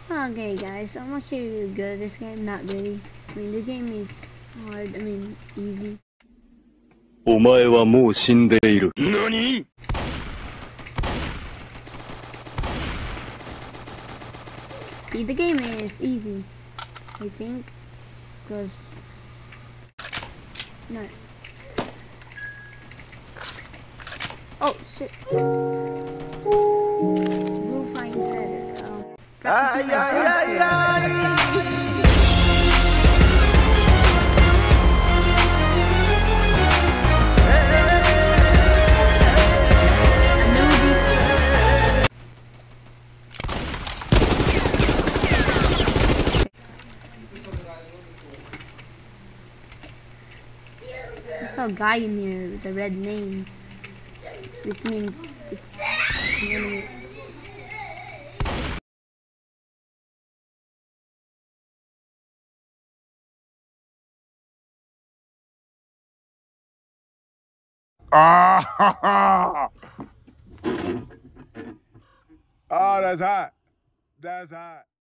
Okay guys, I'm actually really good at this game, not really. I mean, the game is hard, I mean, easy. お前はもう死んでいる。何? See, the game is easy, I think, because... No. Oh, shit. Blue flying feather. Ay, ay, ay, ay. I saw a guy in here with a red name, which means it's an enemy. Ah, oh, that's hot. That's hot.